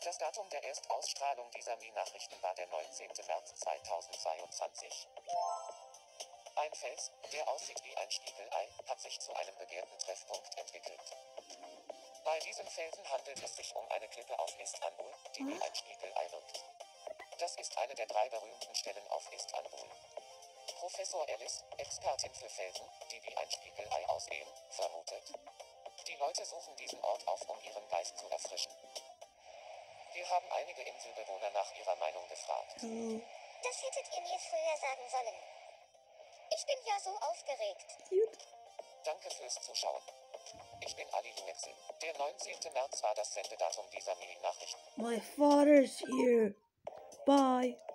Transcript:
Das Datum der Erstausstrahlung dieser Mi-Nachrichten war der 19. März 2022. Ein Fels, der aussieht wie ein Spiegelei, hat sich zu einem begehrten Treffpunkt entwickelt. Bei diesem Felsen handelt es sich um eine Klippe auf Istanbul, die wie ein Spiegelei wirkt. Das ist eine der 3 berühmten Stellen auf Istanbul. Professor Alice, Expertin für Felsen, die wie ein Spiegelei aussehen, vermutet: Die Leute suchen diesen Ort auf, um ihren Geist zu erfrischen. Wir haben einige Inselbewohner nach ihrer Meinung gefragt. Das hättet ihr mir früher sagen sollen. Ich bin ja so aufgeregt. Cute. Danke fürs Zuschauen. Ich bin Ali Luexel. Der 19. März war das Sendedatum dieser Mini-Nachrichten. My father's here. Bye.